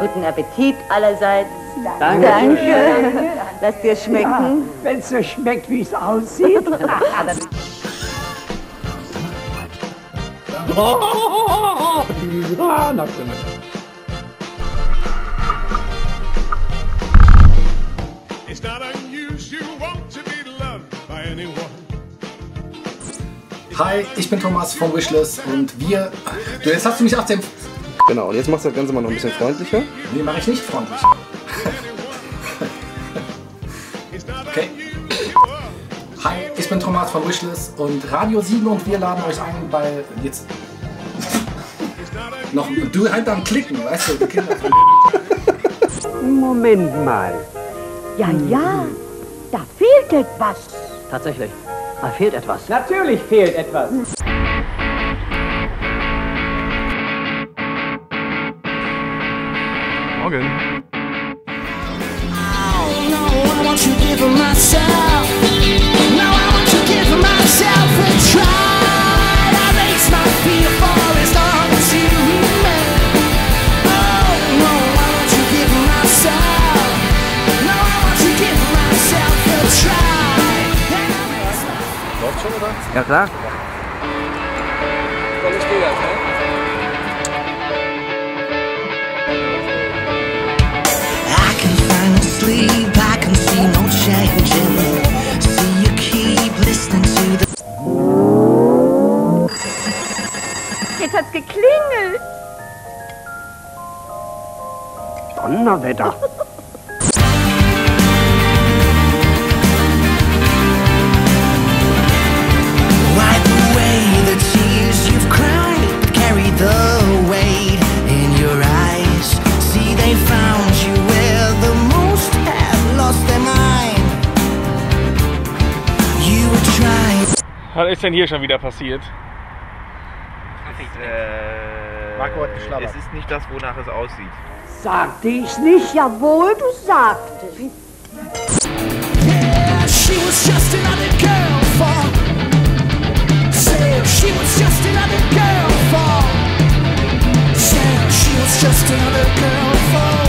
Guten Appetit allerseits. Danke. Danke. Lass dir schmecken. Ja, wenn es so schmeckt, wie es aussieht. It's not unusual to be loved by anyone. Hi, ich bin Thomas von Wishless und wir... Jetzt hast du mich 18... Genau, und jetzt machst du das Ganze mal noch ein bisschen freundlicher. Nee, mache ich nicht freundlich. Okay. Hi, ich bin Thomas von Wishless und Radio 7 und wir laden euch ein bei... Jetzt... noch... Du halt am Klicken, weißt du, die Kinder... Moment mal. Ja, ja, da fehlt etwas. Tatsächlich, da fehlt etwas. Natürlich fehlt etwas. Morgen. Läuft schon, oder? Ja klar. I can finally sleep, I can see no changing. See you keep listening to the... Jetzt hat's geklingelt. Donnerwetter. Wipe away the tears you've cried, carry the weight in your eyes. See, they found you where the most have lost their mind. You were trying. Was ist denn hier schon wieder passiert? Marco hat geschlabbert. Es ist nicht das, wonach es aussieht. Sagte ich's nicht? Jawohl, du sagtest. Yeah, she was just another girl for. Said she was just another girl for. Said she was just another girl for.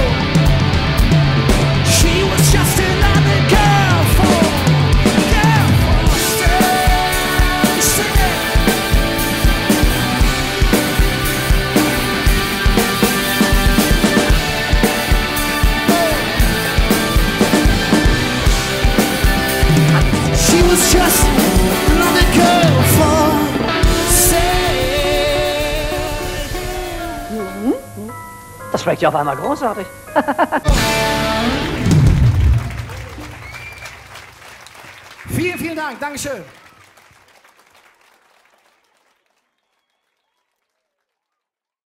She was just another girl for. Girl for. Say, she was just another girl for sale. Das schmeckt ja auf einmal großartig. Vielen, vielen Dank. Dankeschön.